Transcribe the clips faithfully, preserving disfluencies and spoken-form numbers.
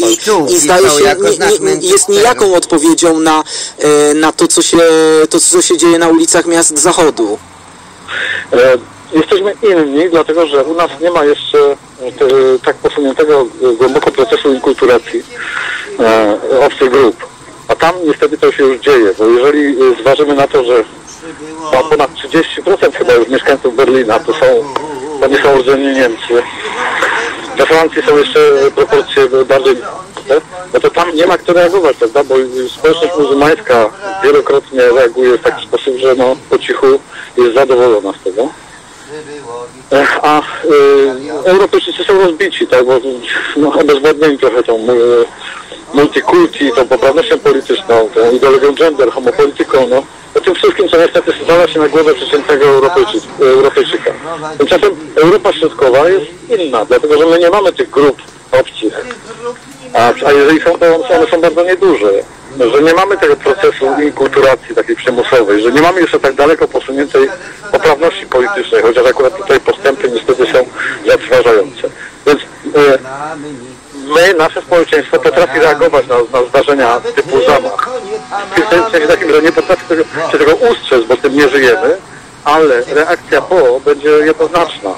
i, i zdaje się, nie, nie, jest nijaką odpowiedzią na, na to, co się, to, co się dzieje na ulicach miast Zachodu. E, jesteśmy inni, dlatego że u nas nie ma jeszcze te, tak posuniętego głęboko procesu inkulturacji e, obcych grup. A tam niestety to się już dzieje, bo jeżeli zważymy na to, że no, ponad trzydzieści procent chyba już mieszkańców Berlina to są, to nie są rdzenni Niemcy. We Francji są jeszcze proporcje bardziej, no to tam nie ma kto reagować, prawda? Bo społeczność muzułmańska wielokrotnie reaguje w taki sposób, że no po cichu jest zadowolona z tego. A y, Europejczycy są rozbici, tak, bo no, obezwładnieni trochę tą y, multikulti, tą poprawnością polityczną, tą ideologią gender, homopolityką, no, o tym wszystkim, co niestety zwala się na głowę przeciętnego Europejczyk, Europejczyka. Tymczasem Europa Środkowa jest inna, dlatego że my nie mamy tych grup obcych, a, a jeżeli są, to one są bardzo nieduże, że nie mamy tego procesu inkulturacji takiej przymusowej, że nie mamy jeszcze tak daleko posuniętej poprawności politycznej, chociaż akurat tutaj postępy niestety są zatrważające. Więc e, my, nasze społeczeństwo potrafi reagować na, na zdarzenia typu zamach. W sensie takim, że nie potrafi tego, się tego ustrzec, bo z tym nie żyjemy, ale reakcja po będzie jednoznaczna.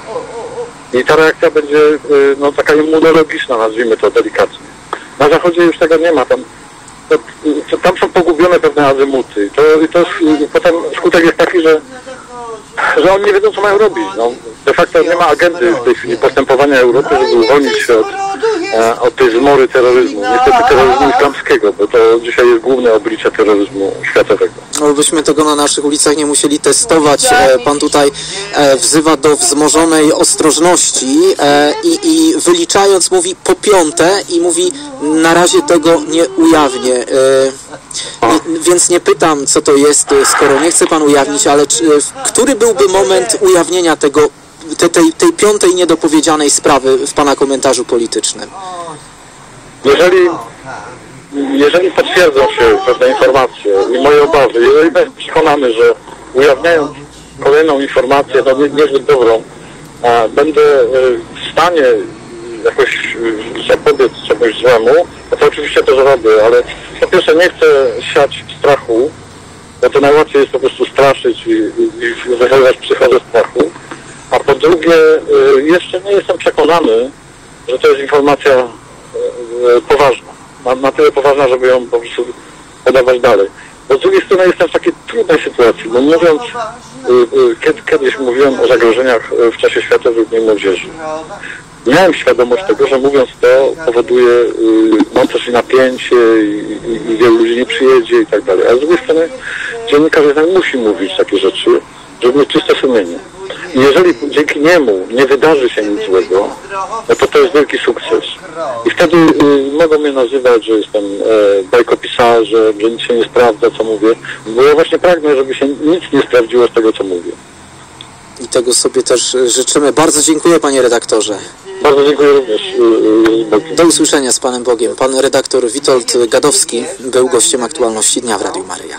I ta reakcja będzie no, taka immunologiczna, nazwijmy to delikatnie. Na Zachodzie już tego nie ma. Tam, to, to, tam są pogubione pewne azymuty. To, i to jest, potem skutek jest taki, że, że oni nie wiedzą, co mają robić. No, de facto nie ma agendy w tej chwili postępowania Europy, żeby uwolnić się od, e, od tej zmory terroryzmu. Niestety terroryzmu islamskiego, bo to dzisiaj jest główne oblicze terroryzmu światowego. No, byśmy tego na naszych ulicach nie musieli testować. E, pan tutaj e, wzywa do wzmożonej ostrożności e, i, i wyliczając mówi po piąte i mówi na razie tego nie ujawnię. E, nie, więc nie pytam, co to jest, skoro nie chce pan ujawnić, ale czy, który byłby moment ujawnienia tego, te, tej, tej piątej niedopowiedzianej sprawy w pana komentarzu politycznym? Jeżeli, jeżeli potwierdzą się pewne informacje i moje obawy, jeżeli będę przekonany, że ujawniając kolejną informację, no nie, niezbyt dobrą, a będę w stanie jakoś zapobiec czemuś złemu, no to oczywiście to zrobię, ale po pierwsze nie chcę siać strachu, bo to najłatwiej jest po prostu straszyć i, i, i wywoływać psychozę strachu, a po drugie jeszcze nie jestem przekonany, że to jest informacja poważna, na, na tyle poważna, żeby ją po prostu podawać dalej. Bo z drugiej strony jestem w takiej trudnej sytuacji, bo mówiąc, kiedy, kiedyś mówiłem o zagrożeniach w czasie Światowych Dni Młodzieży. Miałem świadomość tego, że mówiąc to powoduje no, też i napięcie i, i, i wielu ludzi nie przyjedzie i tak dalej. A z drugiej strony dziennikarz jednak musi mówić takie rzeczy, żeby mieć czyste sumienie. I jeżeli dzięki niemu nie wydarzy się nic złego, no to to jest wielki sukces. I wtedy y, mogą mnie nazywać, że jestem e, bajkopisarzem, że nic się nie sprawdza, co mówię. Bo ja właśnie pragnę, żeby się nic nie sprawdziło z tego, co mówię. I tego sobie też życzymy. Bardzo dziękuję, panie redaktorze. Bardzo dziękuję również. Do usłyszenia z Panem Bogiem. Pan redaktor Witold Gadowski był gościem Aktualności Dnia w Radiu Maryja.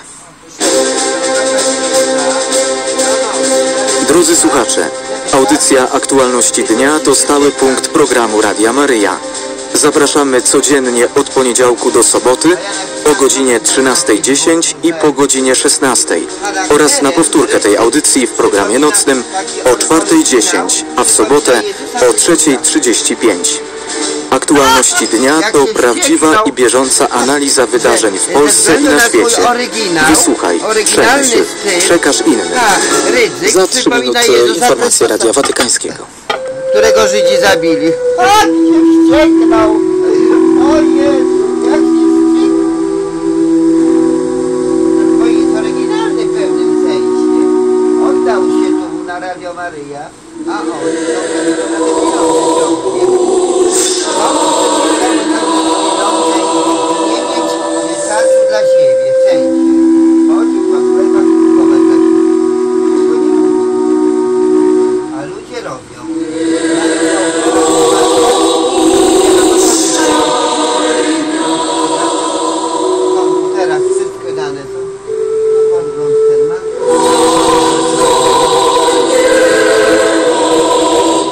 Drodzy słuchacze, audycja Aktualności Dnia to stały punkt programu Radia Maryja. Zapraszamy codziennie od poniedziałku do soboty o godzinie trzynastej dziesięć i po godzinie szesnastej oraz na powtórkę tej audycji w programie nocnym o czwartej dziesięć, a w sobotę o trzeciej trzydzieści pięć. Aktualności Dnia to prawdziwa i bieżąca analiza wydarzeń w Polsce i na świecie. Wysłuchaj, przemyśl, przekaż innym. Za trzy minuty informacje Radia Watykańskiego. Którego Żydzi zabili. O, wścieknął. O Jezu, jak się wścieknął. To jest oryginalny w pewnym sensie. Oddał się tu na Radio Maryja, a on nie mieć czasu dla siebie, w sensie. Chodził po sklepach kupować dla siebie. Tego nie mówi. A ludzie robią. Teraz wszystkie dane są. Podgląd ten ma.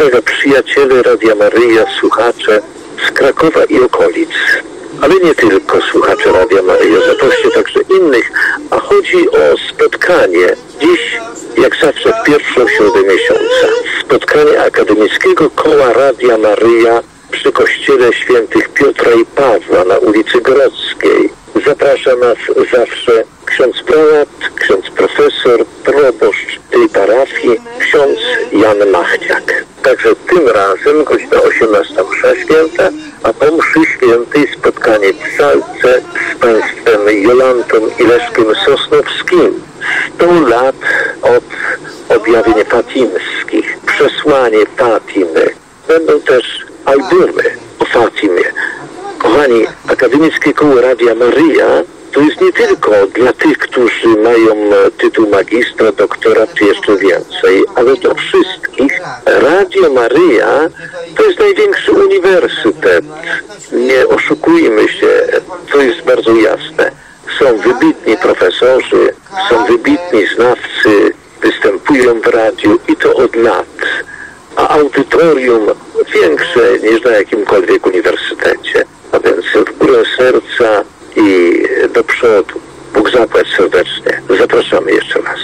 uwaga, przyjaciele Radia Maryja, słuchacze z Krakowa i okolic. Ale nie tylko słuchacze Radia Maryja, zaproście także innych, a chodzi o spotkanie dziś, jak zawsze w pierwszą środę miesiąca. Spotkanie Akademickiego Koła Radia Maryja przy kościele świętych Piotra i Pawła na ulicy Grodzkiej. Zaprasza nas zawsze ksiądz prałat, ksiądz profesor, proboszcz tej parafii, ksiądz Jan Machniak. Także tym razem godzina osiemnasta msza święta, a po mszy świętej spotkanie w salce z państwem Jolantą i Leszkiem Sosnowskim. sto lat od objawień fatimskich, przesłanie Fatimy. Będą też albumy o Fatimie. Kochani, Akademickie Koło Radia Maryja to jest nie tylko dla tych, którzy mają tytuł magistra, doktora czy jeszcze więcej, ale dla wszystkich. Radio Maryja to jest największy uniwersytet. Nie oszukujmy się, to jest bardzo jasne. Są wybitni profesorzy, są wybitni znawcy, występują w radiu i to od lat. A audytorium większe niż na jakimkolwiek uniwersytecie. A więc w górę serca i do przodu. Bóg zapłać serdecznie. Zapraszamy jeszcze raz.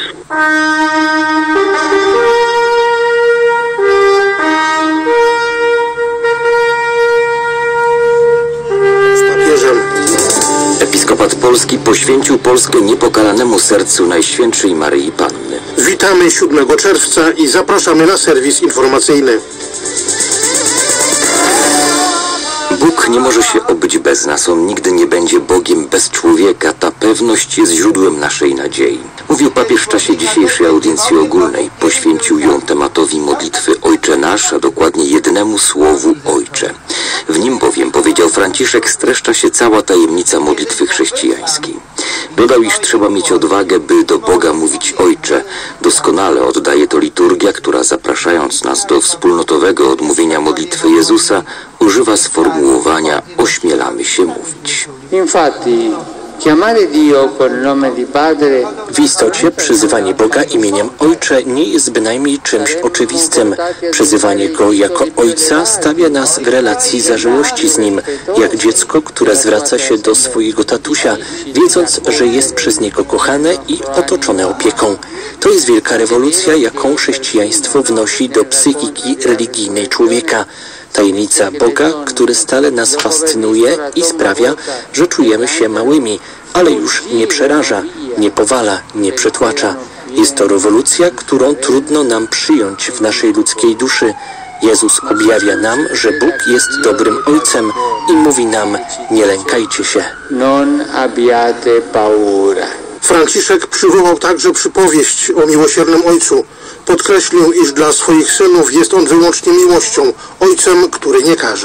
Z papieżem. Episkopat Polski poświęcił Polskę niepokalanemu sercu Najświętszej Maryi Panny. Witamy siódmego czerwca i zapraszamy na serwis informacyjny. Bóg nie może się obyć bez nas, On nigdy nie będzie Bogiem bez człowieka. Ta pewność jest źródłem naszej nadziei. Mówił papież w czasie dzisiejszej audiencji ogólnej. Poświęcił ją tematowi modlitwy Ojcze Nasz, a dokładnie jednemu słowu Ojcze. W nim bowiem, powiedział Franciszek, streszcza się cała tajemnica modlitwy chrześcijańskiej. Dodał, iż trzeba mieć odwagę, by do Boga mówić Ojcze. Doskonale oddaje to liturgia, która zapraszając nas do wspólnotowego odmówienia modlitwy Jezusa, używa sformułowania ośmielamy się mówić. Infatti, chiamare Dio col nome di Padre. W istocie przyzywanie Boga imieniem Ojcze nie jest bynajmniej czymś oczywistym. Przyzywanie Go jako Ojca stawia nas w relacji zażyłości z Nim, jak dziecko, które zwraca się do swojego tatusia, wiedząc, że jest przez Niego kochane i otoczone opieką. To jest wielka rewolucja, jaką chrześcijaństwo wnosi do psychiki religijnej człowieka. Tajemnica Boga, który stale nas fascynuje i sprawia, że czujemy się małymi, ale już nie przeraża, nie powala, nie przytłacza. Jest to rewolucja, którą trudno nam przyjąć w naszej ludzkiej duszy. Jezus objawia nam, że Bóg jest dobrym Ojcem i mówi nam, nie lękajcie się. Non abbiate paura. Franciszek przywołał także przypowieść o miłosiernym Ojcu. Podkreślił, iż dla swoich synów jest On wyłącznie miłością, Ojcem, który nie karze.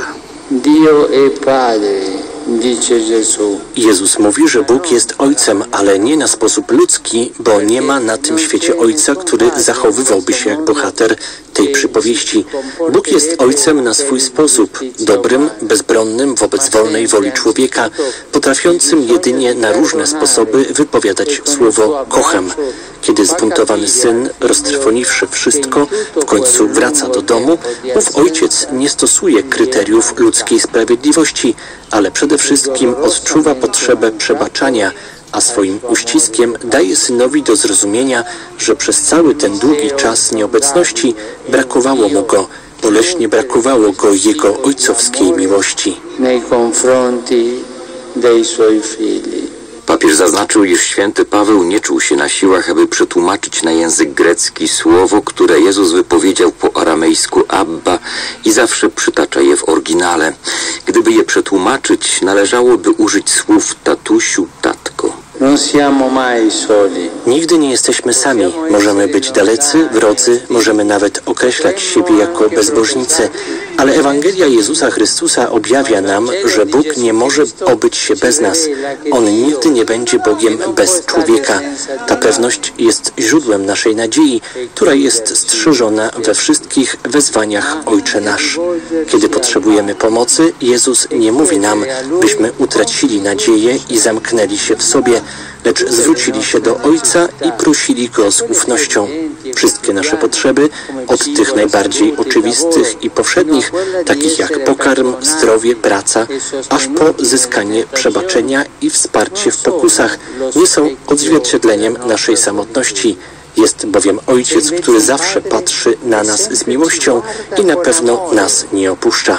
Dio è Padre, dice Gesù. Jezus mówi, że Bóg jest Ojcem, ale nie na sposób ludzki, bo nie ma na tym świecie Ojca, który zachowywałby się jak bohater tej przypowieści. Bóg jest Ojcem na swój sposób, dobrym, bezbronnym wobec wolnej woli człowieka, potrafiącym jedynie na różne sposoby wypowiadać słowo kocham. Kiedy zbuntowany syn, roztrwoniwszy wszystko, w końcu wraca do domu, ów ojciec nie stosuje kryteriów ludzkiej sprawiedliwości, ale przede wszystkim odczuwa potrzebę przebaczania, a swoim uściskiem daje synowi do zrozumienia, że przez cały ten długi czas nieobecności brakowało mu go, boleśnie brakowało go jego ojcowskiej miłości. Nei confronti dei suoi figli. Papież zaznaczył, iż święty Paweł nie czuł się na siłach, aby przetłumaczyć na język grecki słowo, które Jezus wypowiedział po aramejsku Abba i zawsze przytacza je w oryginale. Gdyby je przetłumaczyć, należałoby użyć słów tatusiu, tatko. Non siamo mai soli. Nigdy nie jesteśmy sami. Możemy być dalecy, wrodzy, możemy nawet określać siebie jako bezbożnicy, ale Ewangelia Jezusa Chrystusa objawia nam, że Bóg nie może obyć się bez nas. On nigdy nie będzie Bogiem bez człowieka. Ta pewność jest źródłem naszej nadziei, która jest strzeżona we wszystkich wezwaniach Ojcze Nasz. Kiedy potrzebujemy pomocy, Jezus nie mówi nam, byśmy utracili nadzieję i zamknęli się w sobie, lecz zwrócili się do Ojca i prosili Go z ufnością. Wszystkie nasze potrzeby, od tych najbardziej oczywistych i powszednich, takich jak pokarm, zdrowie, praca, aż po zyskanie przebaczenia i wsparcie w pokusach, nie są odzwierciedleniem naszej samotności. Jest bowiem Ojciec, który zawsze patrzy na nas z miłością i na pewno nas nie opuszcza.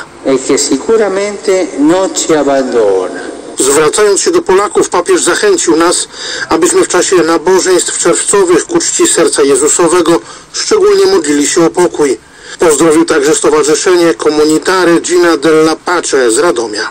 Zwracając się do Polaków, papież zachęcił nas, abyśmy w czasie nabożeństw czerwcowych ku czci serca Jezusowego szczególnie modlili się o pokój. Pozdrowił także Stowarzyszenie Comunità Regina della Pace z Radomia.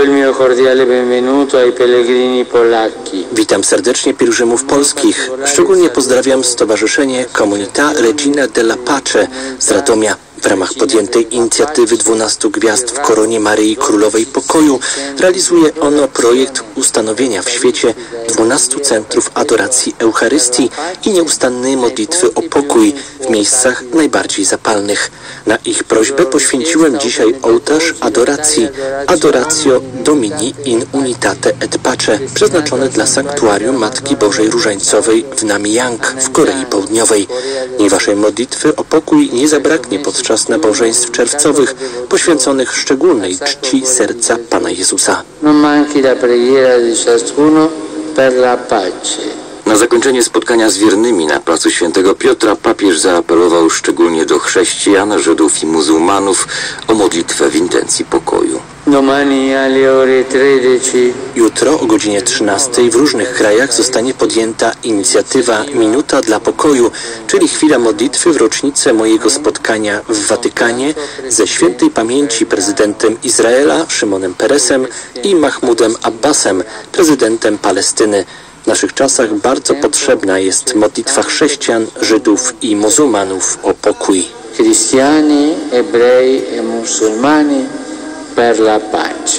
Witam serdecznie pielgrzymów polskich. Szczególnie pozdrawiam Stowarzyszenie Comunità Regina della Pace z Radomia. W ramach podjętej inicjatywy dwunastu Gwiazd w Koronie Maryi Królowej Pokoju realizuje ono projekt ustanowienia w świecie dwunastu centrów adoracji Eucharystii i nieustannej modlitwy o pokój w miejscach najbardziej zapalnych. Na ich prośbę poświęciłem dzisiaj ołtarz adoracji Adoratio Domini in Unitate et Pace, przeznaczony dla sanktuarium Matki Bożej Różańcowej w Namyang w Korei Południowej. Niech waszej modlitwy o pokój nie zabraknie podczas nabożeństw czerwcowych poświęconych szczególnej czci serca Pana Jezusa. Na zakończenie spotkania z wiernymi na placu Świętego Piotra papież zaapelował szczególnie do chrześcijan, Żydów i muzułmanów o modlitwę w intencji pokoju. Jutro o godzinie trzynastej w różnych krajach zostanie podjęta inicjatywa Minuta dla Pokoju, czyli chwila modlitwy w rocznicę mojego spotkania w Watykanie ze świętej pamięci prezydentem Izraela Szymonem Peresem i Mahmudem Abbasem, prezydentem Palestyny. W naszych czasach bardzo potrzebna jest modlitwa chrześcijan, Żydów i muzułmanów o pokój. Cristiani, ebrei e musulmani per la pace.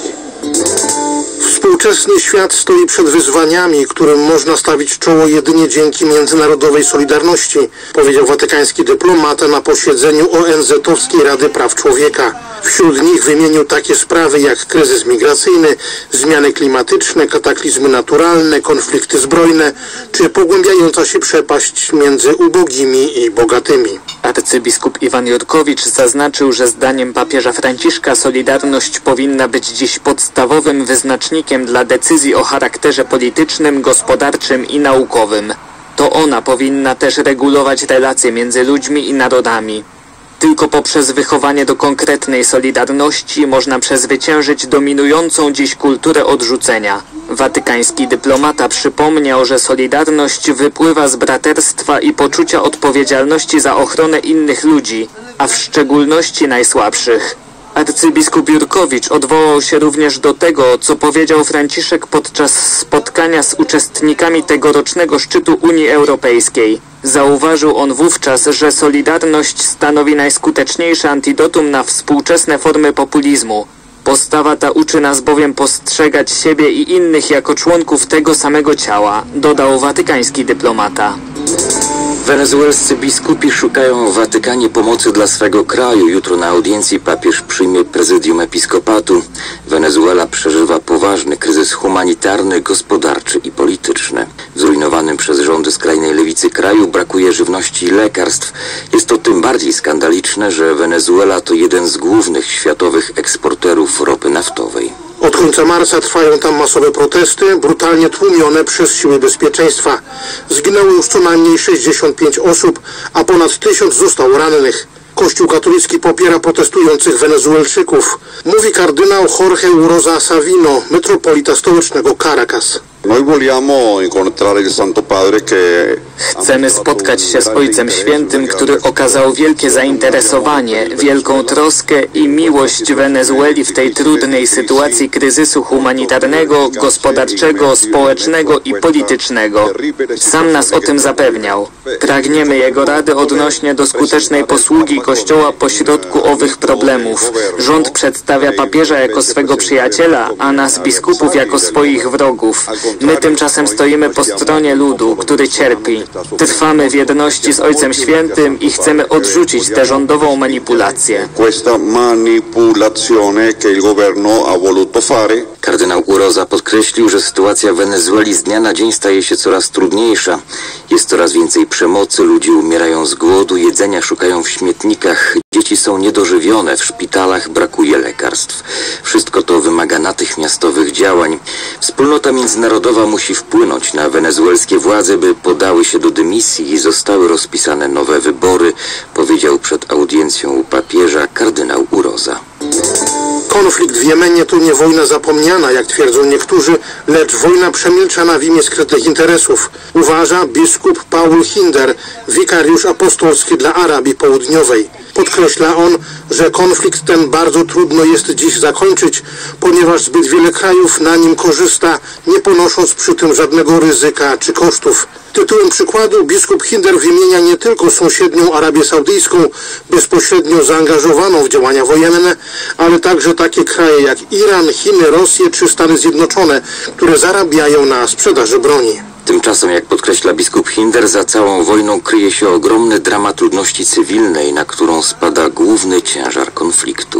Współczesny świat stoi przed wyzwaniami, którym można stawić czoło jedynie dzięki międzynarodowej solidarności, powiedział watykański dyplomata na posiedzeniu O N Z-owskiej Rady Praw Człowieka. Wśród nich wymienił takie sprawy jak kryzys migracyjny, zmiany klimatyczne, kataklizmy naturalne, konflikty zbrojne, czy pogłębiająca się przepaść między ubogimi i bogatymi. Arcybiskup Iwan Jurkowicz zaznaczył, że zdaniem papieża Franciszka solidarność powinna być dziś podstawowym wyznacznikiem dla decyzji o charakterze politycznym, gospodarczym i naukowym. To ona powinna też regulować relacje między ludźmi i narodami. Tylko poprzez wychowanie do konkretnej solidarności można przezwyciężyć dominującą dziś kulturę odrzucenia. Watykański dyplomata przypomniał, że solidarność wypływa z braterstwa i poczucia odpowiedzialności za ochronę innych ludzi, a w szczególności najsłabszych. Arcybiskup Jurkowicz odwołał się również do tego, co powiedział Franciszek podczas spotkania z uczestnikami tegorocznego szczytu Unii Europejskiej. Zauważył on wówczas, że solidarność stanowi najskuteczniejsze antidotum na współczesne formy populizmu. Postawa ta uczy nas bowiem postrzegać siebie i innych jako członków tego samego ciała, dodał watykański dyplomata. Wenezuelscy biskupi szukają w Watykanie pomocy dla swego kraju. Jutro na audiencji papież przyjmie prezydium episkopatu. Wenezuela przeżywa poważny kryzys humanitarny, gospodarczy i polityczny. W zrujnowanym przez rządy skrajnej lewicy kraju brakuje żywności i lekarstw. Jest to tym bardziej skandaliczne, że Wenezuela to jeden z głównych światowych eksporterów ropy naftowej. Od końca marca trwają tam masowe protesty, brutalnie tłumione przez siły bezpieczeństwa. Zginęło już co najmniej sześćdziesiąt pięć osób, a ponad tysiąc zostało rannych. Kościół katolicki popiera protestujących Wenezuelczyków, mówi kardynał Jorge Uroza Savino, metropolita stołecznego Caracas. Chcemy spotkać się z Ojcem Świętym, który okazał wielkie zainteresowanie, wielką troskę i miłość Wenezueli w tej trudnej sytuacji kryzysu humanitarnego, gospodarczego, społecznego i politycznego. Sam nas o tym zapewniał. Pragniemy Jego rady odnośnie do skutecznej posługi Kościoła pośrodku owych problemów. Rząd przedstawia papieża jako swego przyjaciela, a nas biskupów jako swoich wrogów. My tymczasem stoimy po stronie ludu, który cierpi. Trwamy w jedności z Ojcem Świętym i chcemy odrzucić tę rządową manipulację. Kardynał Uroza podkreślił, że sytuacja w Wenezueli z dnia na dzień staje się coraz trudniejsza. Jest coraz więcej przemocy, ludzie umierają z głodu, jedzenia szukają w śmietnikach, dzieci są niedożywione, w szpitalach brakuje lekarstw. Wszystko to wymaga natychmiastowych działań. Wspólnota międzynarodowa musi wpłynąć na wenezuelskie władze, by podały się do dymisji i zostały rozpisane nowe wybory, powiedział przed audiencją u papieża kardynał Uroza. Konflikt w Jemenie to nie wojna zapomniana, jak twierdzą niektórzy, lecz wojna przemilczana w imię skrytych interesów, uważa biskup Paul Hinder, wikariusz apostolski dla Arabii Południowej. Podkreśla on, że konflikt ten bardzo trudno jest dziś zakończyć, ponieważ zbyt wiele krajów na nim korzysta, nie ponosząc przy tym żadnego ryzyka czy kosztów. Tytułem przykładu biskup Hinder wymienia nie tylko sąsiednią Arabię Saudyjską, bezpośrednio zaangażowaną w działania wojenne, ale także takie kraje jak Iran, Chiny, Rosję czy Stany Zjednoczone, które zarabiają na sprzedaży broni. Tymczasem, jak podkreśla biskup Hinder, za całą wojną kryje się ogromny dramat ludności cywilnej, na którą spada główny ciężar konfliktu.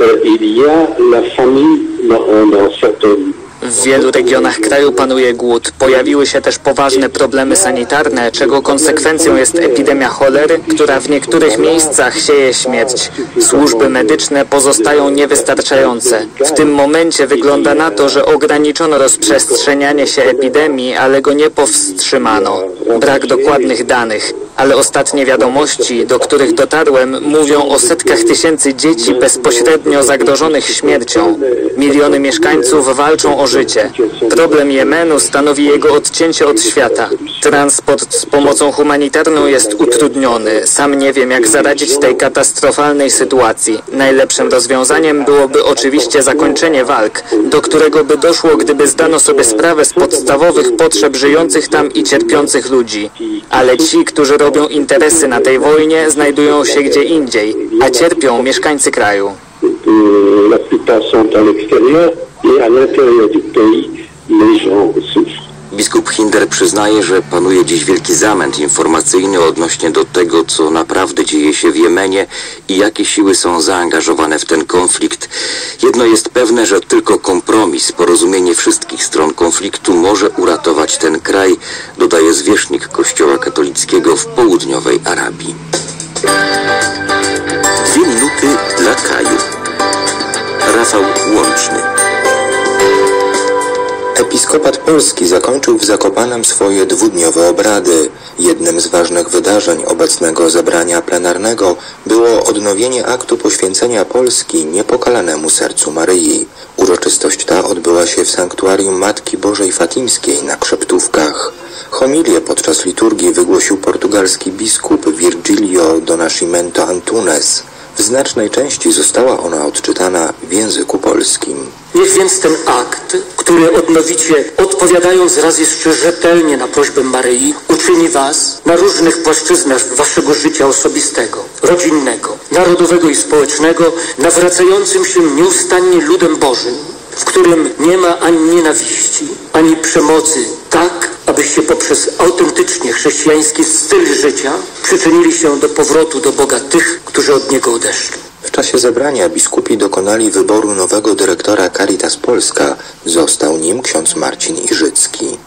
W wielu regionach kraju panuje głód. Pojawiły się też poważne problemy sanitarne, czego konsekwencją jest epidemia cholery, która w niektórych miejscach sieje śmierć. Służby medyczne pozostają niewystarczające. W tym momencie wygląda na to, że ograniczono rozprzestrzenianie się epidemii, ale go nie powstrzymano. Brak dokładnych danych, ale ostatnie wiadomości, do których dotarłem, mówią o setkach tysięcy dzieci bezpośrednio zagrożonych śmiercią. Miliony mieszkańców walczą o życie. Problem Jemenu stanowi jego odcięcie od świata. Transport z pomocą humanitarną jest utrudniony. Sam nie wiem, jak zaradzić tej katastrofalnej sytuacji. Najlepszym rozwiązaniem byłoby oczywiście zakończenie walk, do którego by doszło, gdyby zdano sobie sprawę z podstawowych potrzeb żyjących tam i cierpiących ludzi. Ale ci, którzy robią interesy na tej wojnie, znajdują się gdzie indziej, a cierpią mieszkańcy kraju. La plupart sont à l'extérieur et à l'intérieur du pays, les gens souffrent. Biskup Hinder przyznaje, że panuje dziś wielki zamęt informacyjny odnośnie do tego, co naprawdę dzieje się w Jemenie i jakie siły są zaangażowane w ten konflikt. Jedno jest pewne, że tylko kompromis, porozumienie wszystkich stron konfliktu może uratować ten kraj, dodaje zwierzchnik Kościoła katolickiego w południowej Arabii. Dwie minuty dla kraju. Rafał Łączny. Episkopat Polski zakończył w Zakopanem swoje dwudniowe obrady. Jednym z ważnych wydarzeń obecnego zebrania plenarnego było odnowienie aktu poświęcenia Polski niepokalanemu sercu Maryi. Uroczystość ta odbyła się w sanktuarium Matki Bożej Fatimskiej na Krzeptówkach. Homilię podczas liturgii wygłosił portugalski biskup Virgilio do Nascimento Antunes. W znacznej części została ona odczytana w języku polskim. Niech więc ten akt, który odnowicie, odpowiadając raz jeszcze rzetelnie na prośbę Maryi, uczyni was na różnych płaszczyznach waszego życia osobistego, rodzinnego, narodowego i społecznego, nawracającym się nieustannie ludem Bożym, w którym nie ma ani nienawiści, ani przemocy, tak, abyście poprzez autentycznie chrześcijański styl życia przyczynili się do powrotu do Boga tych, którzy od Niego odeszli. W czasie zebrania biskupi dokonali wyboru nowego dyrektora Caritas Polska. Został nim ksiądz Marcin Iżycki.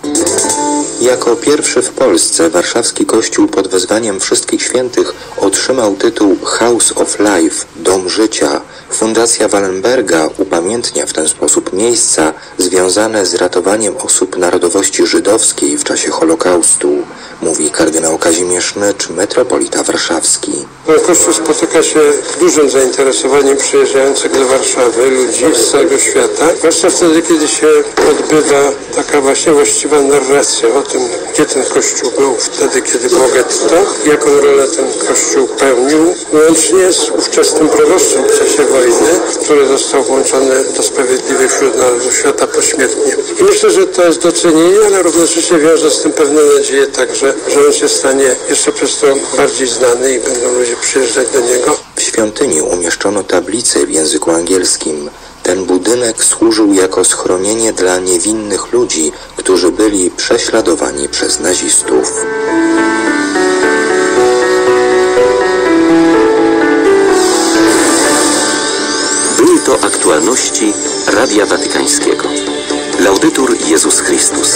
Jako pierwszy w Polsce warszawski kościół pod wezwaniem Wszystkich Świętych otrzymał tytuł House of Life, Dom Życia. Fundacja Wallenberga upamiętnia w ten sposób miejsca związane z ratowaniem osób narodowości żydowskiej w czasie Holokaustu, mówi kardynał Kazimierz Nycz, metropolita warszawski. Kościół spotyka się z dużym zainteresowaniem przyjeżdżających do Warszawy ludzi z całego świata, zwłaszcza wtedy, kiedy się odbywa taka właśnie właściwa narracja o tym, gdzie ten Kościół był wtedy, kiedy było getto, jaką rolę ten Kościół pełnił, łącznie z ówczesnym proboszczem w czasie wojny, który został włączony do Sprawiedliwych wśród Narodów Świata pośmiertnie. I myślę, że to jest docenienie, ale równocześnie wiąże z tym pewne nadzieje także, że on się stanie jeszcze przez to bardziej znany i będą ludzie przyjeżdżać do niego. W świątyni umieszczono tablicę w języku angielskim. Ten budynek służył jako schronienie dla niewinnych ludzi, którzy byli prześladowani przez nazistów. Były to aktualności Radia Watykańskiego. Laudetur Jezus Chrystus.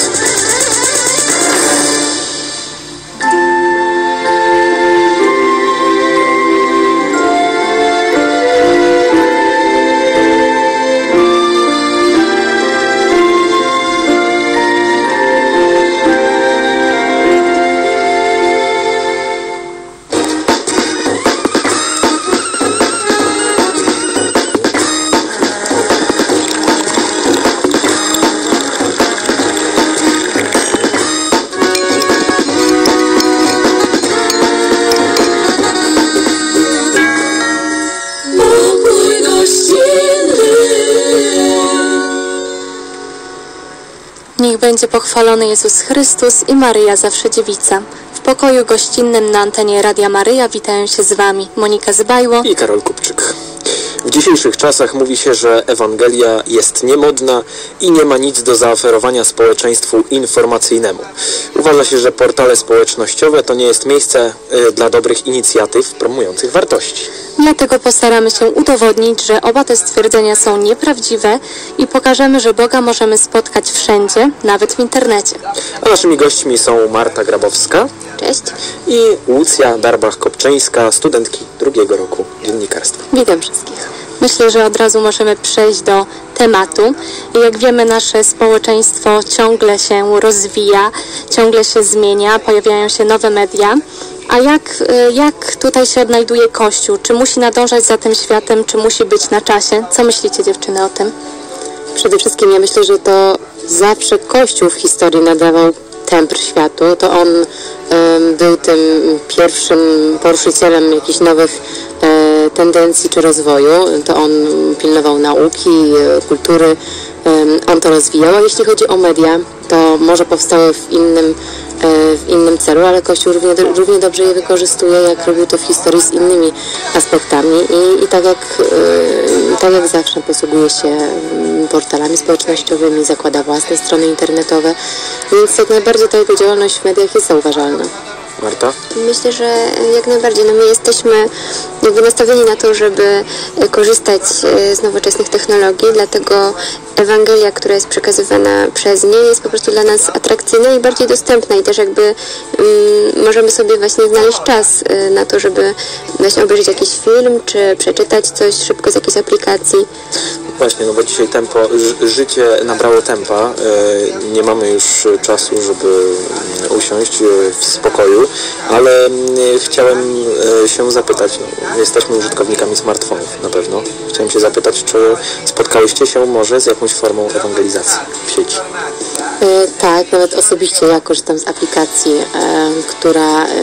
Niech będzie pochwalony Jezus Chrystus i Maryja zawsze dziewica. W pokoju gościnnym na antenie Radia Maryja witają się z Wami Monika Zbajło i Karol Kupczyk. W dzisiejszych czasach mówi się, że Ewangelia jest niemodna i nie ma nic do zaoferowania społeczeństwu informacyjnemu. Uważa się, że portale społecznościowe to nie jest miejsce y, dla dobrych inicjatyw promujących wartości. Dlatego postaramy się udowodnić, że oba te stwierdzenia są nieprawdziwe i pokażemy, że Boga możemy spotkać wszędzie, nawet w internecie. A naszymi gośćmi są Marta Grabowska. Cześć. I Łucja Darbach-Kopczyńska, studentki drugiego roku dziennikarstwa. Witam wszystkich. Myślę, że od razu możemy przejść do tematu. I jak wiemy, nasze społeczeństwo ciągle się rozwija, ciągle się zmienia, pojawiają się nowe media. A jak, jak tutaj się odnajduje Kościół? Czy musi nadążać za tym światem, czy musi być na czasie? Co myślicie, dziewczyny, o tym? Przede wszystkim ja myślę, że to zawsze Kościół w historii nadawał temper światu. To on um, był tym pierwszym poruszycielem jakichś nowych e, tendencji czy rozwoju. To on pilnował nauki, e, kultury. Um, on to rozwijał. A jeśli chodzi o media, to może powstały w innym w innym celu, ale Kościół równie, równie dobrze je wykorzystuje, jak robił to w historii z innymi aspektami i, i tak, jak, yy, tak jak zawsze posługuje się portalami społecznościowymi, zakłada własne strony internetowe, więc jak najbardziej ta jego działalność w mediach jest zauważalna. Marta? Myślę, że jak najbardziej. No my jesteśmy jakby nastawieni na to, żeby korzystać z nowoczesnych technologii, dlatego Ewangelia, która jest przekazywana przez nie, jest po prostu dla nas atrakcyjna i bardziej dostępna i też jakby um, możemy sobie właśnie znaleźć czas y, na to, żeby właśnie obejrzeć jakiś film, czy przeczytać coś szybko z jakiejś aplikacji. Właśnie, no bo dzisiaj tempo, ży życie nabrało tempa, yy, nie mamy już czasu, żeby usiąść w spokoju, ale yy, chciałem yy, się zapytać, no, jesteśmy użytkownikami smartfonów na pewno, chciałem się zapytać, czy spotkałyście się może z jakąś formą ewangelizacji w sieci? Yy, tak, nawet osobiście ja korzystam z aplikacji, yy, która yy,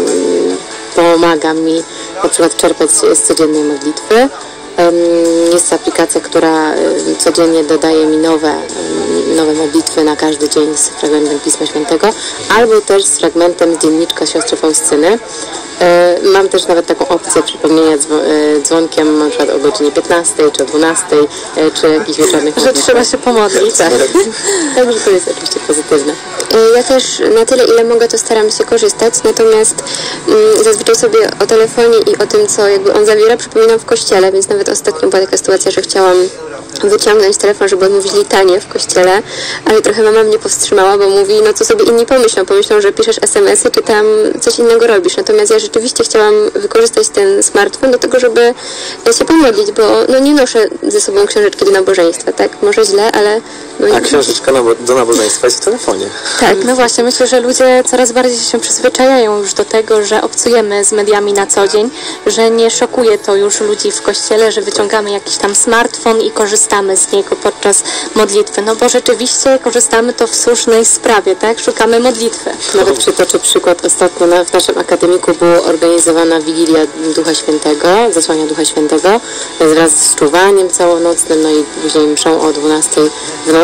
pomaga mi na przykład czerpać z codziennej modlitwy. Jest to aplikacja, która codziennie dodaje mi nowe, nowe modlitwy na każdy dzień z fragmentem Pisma Świętego, albo też z fragmentem dzienniczka siostry Faustyny. Mam też nawet taką opcję przypomnienia dzwonkiem na przykład o godzinie piętnastej, czy o dwunastej, czy jakichś wieczornych Że trzeba się pomodlić. Tak. Także to jest oczywiście pozytywne. Ja też na tyle, ile mogę, to staram się korzystać, natomiast mm, zazwyczaj sobie o telefonie i o tym, co jakby on zawiera, przypominam w kościele, więc nawet ostatnio była taka sytuacja, że chciałam wyciągnąć telefon, żeby odmówić litanię w kościele, ale trochę mama mnie powstrzymała, bo mówi, no co sobie inni pomyślą, pomyślą, że piszesz es em esy, czy tam coś innego robisz. Natomiast ja rzeczywiście chciałam wykorzystać ten smartfon do tego, żeby się pomodlić, bo no nie noszę ze sobą książeczki do nabożeństwa, tak? Może źle, ale... No A książeczka do nabożeństwa jest w telefonie. Tak, no właśnie, myślę, że ludzie coraz bardziej się przyzwyczajają już do tego, że obcujemy z mediami na co dzień, że nie szokuje to już ludzi w kościele, że wyciągamy jakiś tam smartfon i korzystamy z niego podczas modlitwy, no bo rzeczywiście korzystamy to w słusznej sprawie, tak? Szukamy modlitwy. Nawet przytoczę przykład, ostatnio na, w naszym akademiku była organizowana Wigilia Ducha Świętego, Zesłania Ducha Świętego, wraz z czuwaniem całonocnym, no i później mszą o dwunastej w nocy.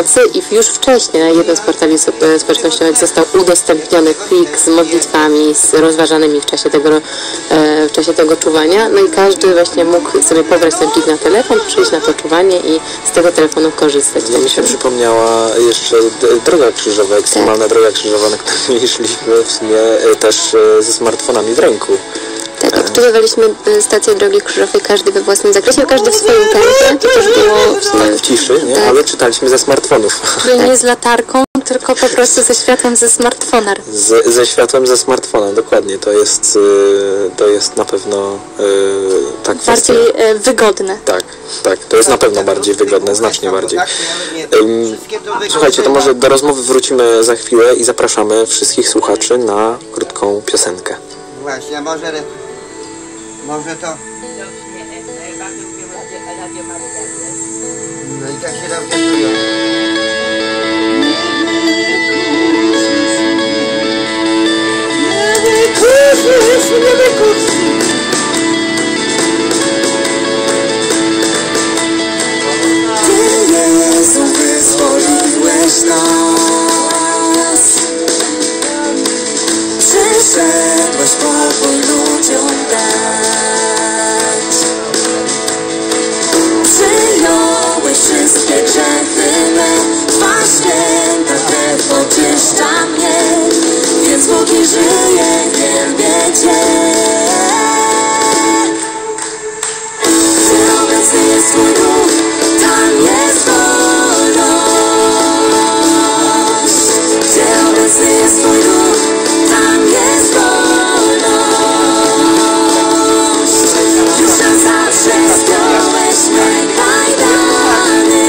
nocy i już wcześniej na jednym z portali społecznościowych został udostępniony plik z modlitwami, z rozważanymi w czasie tego, w czasie tego czuwania. No i każdy właśnie mógł sobie pobrać ten plik na telefon, przyjść na to czuwanie i z tego telefonu korzystać. No mi się przypomniała jeszcze droga krzyżowa, ekstremalna tak. droga krzyżowa, na której szliśmy w sumie też ze smartfonami w ręku. Tak, odczytywaliśmy stację drogi krzyżowej, każdy we własnym zakresie, każdy w swoim tempie. To też było w, sumie... tak, w ciszy, nie? Tak. Ale czytaliśmy ze smartfonów. Czyli nie z latarką, tylko po prostu ze światłem ze smartfona. Z, ze światłem ze smartfona, dokładnie. To jest, to jest na pewno tak bardziej kwestia... wygodne. Tak, tak. To jest na pewno bardziej wygodne, znacznie bardziej. Słuchajcie, to może do rozmowy wrócimy za chwilę i zapraszamy wszystkich słuchaczy na krótką piosenkę. Właśnie, a może, może to... No i tak się tam kasują. Nie wykurzysz, nie wykurzysz. Ty, Jezu, wyzwoliłeś nas. Przyszedłeś pokój ludziom dać. Przyjąłeś wszystkie grzechy me, Twa święta krew oczyszcza mnie, więc póki żyję, wielbię Cię. Ty obecny jest Twój duch, tam jest wolność. Ty obecny jest Twój duch, tam jest wolność. Już na zawsze zdjąłeś me kajdany.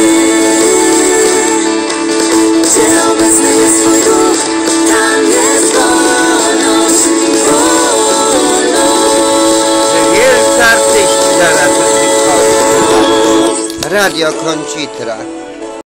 Ty obecny jest Twój duch, tam jest wolność, wolność. Wielcy artyści zaraz. Radio Koncitra.